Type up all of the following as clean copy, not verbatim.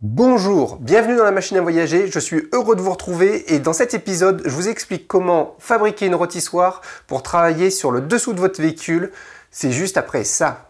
Bonjour, bienvenue dans la machine à voyager, je suis heureux de vous retrouver et dans cet épisode, je vous explique comment fabriquer une rôtissoire pour travailler sur le dessous de votre véhicule. C'est juste après ça.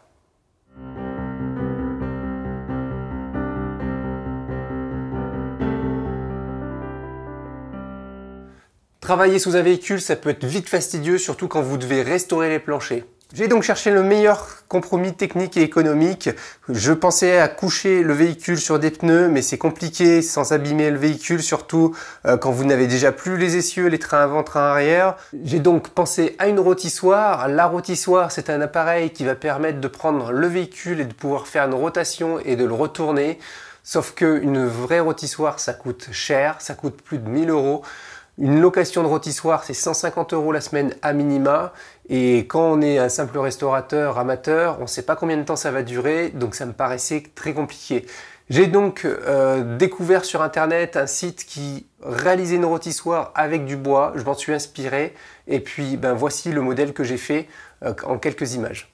Travailler sous un véhicule, ça peut être vite fastidieux, surtout quand vous devez restaurer les planchers. J'ai donc cherché le meilleur compromis technique et économique. Je pensais à coucher le véhicule sur des pneus, mais c'est compliqué sans abîmer le véhicule, surtout quand vous n'avez déjà plus les essieux, les trains avant, trains arrière. J'ai donc pensé à une rôtissoire. La rôtissoire, c'est un appareil qui va permettre de prendre le véhicule et de pouvoir faire une rotation et de le retourner. Sauf qu'une vraie rôtissoire, ça coûte cher, ça coûte plus de 1000 €. Une location de rôtissoire, c'est 150 € la semaine à minima. Et quand on est un simple restaurateur amateur, on ne sait pas combien de temps ça va durer, donc ça me paraissait très compliqué. J'ai donc découvert sur internet un site qui réalisait une rôtissoire avec du bois. Je m'en suis inspiré et puis voici le modèle que j'ai fait en quelques images.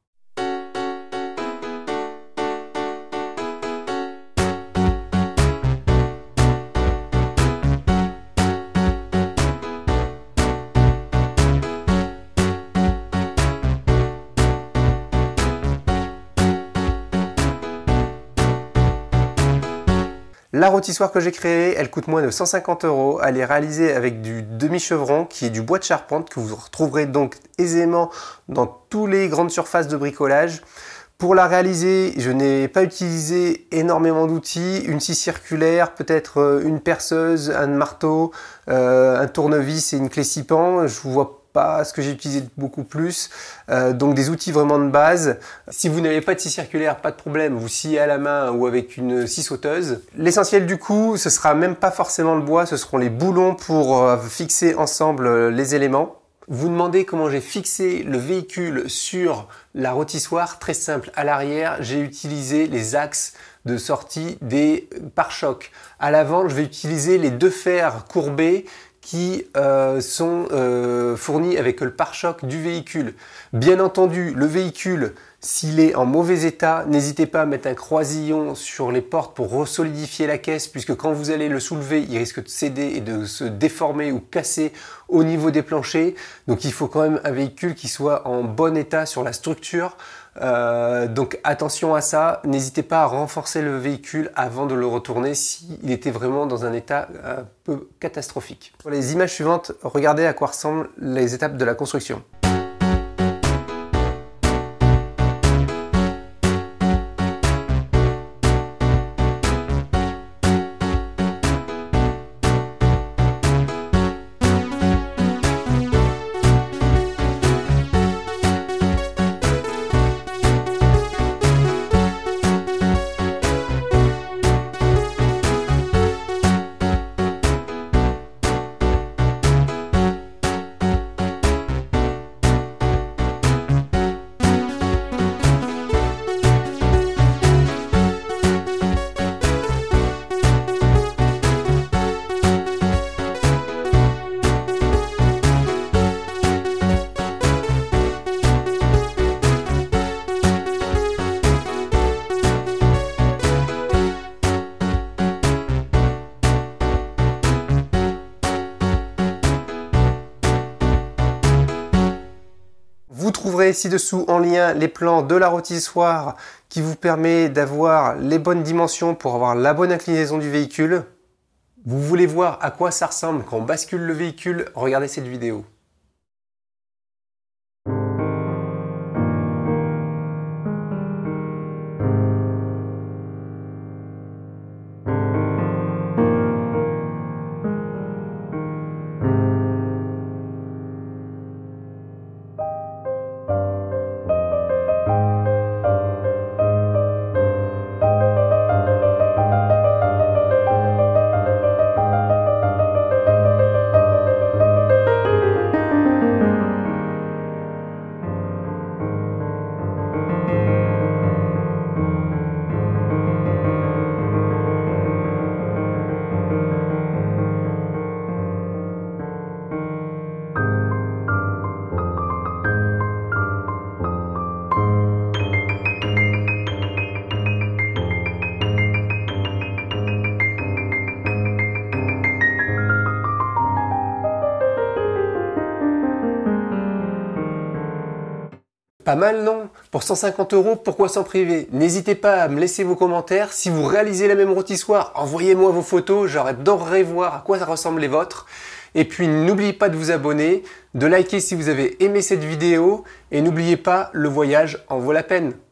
La rôtissoire que j'ai créée, elle coûte moins de 150 €. Elle est réalisée avec du demi-chevron qui est du bois de charpente que vous retrouverez donc aisément dans toutes les grandes surfaces de bricolage. Pour la réaliser, je n'ai pas utilisé énormément d'outils, une scie circulaire, peut-être une perceuse, un marteau, un tournevis et une clé scie-pan. Je vous vois pas ce que j'ai utilisé beaucoup plus, donc des outils vraiment de base. Si vous n'avez pas de scie circulaire, pas de problème, vous sciez à la main ou avec une scie sauteuse. L'essentiel du coup, ce sera même pas forcément le bois, ce seront les boulons pour fixer ensemble les éléments. Vous demandez comment j'ai fixé le véhicule sur la rôtissoire, très simple. À l'arrière, j'ai utilisé les axes de sortie des pare-chocs. À l'avant, je vais utiliser les deux fers courbés qui sont fournis avec le pare-choc du véhicule. Bien entendu, le véhicule, s'il est en mauvais état, n'hésitez pas à mettre un croisillon sur les portes pour resolidifier la caisse, puisque quand vous allez le soulever, il risque de céder et de se déformer ou casser au niveau des planchers. Donc il faut quand même un véhicule qui soit en bon état sur la structure. Donc attention à ça, n'hésitez pas à renforcer le véhicule avant de le retourner s'il était vraiment dans un état un peu catastrophique. Pour les images suivantes, regardez à quoi ressemblent les étapes de la construction. Vous trouverez ci-dessous en lien les plans de la rôtissoire qui vous permet d'avoir les bonnes dimensions pour avoir la bonne inclinaison du véhicule. Vous voulez voir à quoi ça ressemble quand on bascule le véhicule? Regardez cette vidéo. Pas mal, non? Pour 150 €, pourquoi s'en priver? N'hésitez pas à me laisser vos commentaires. Si vous réalisez la même rôtissoire, envoyez-moi vos photos. J'adorerais voir à quoi ça ressemble les vôtres. Et puis n'oubliez pas de vous abonner, de liker si vous avez aimé cette vidéo. Et n'oubliez pas, le voyage en vaut la peine.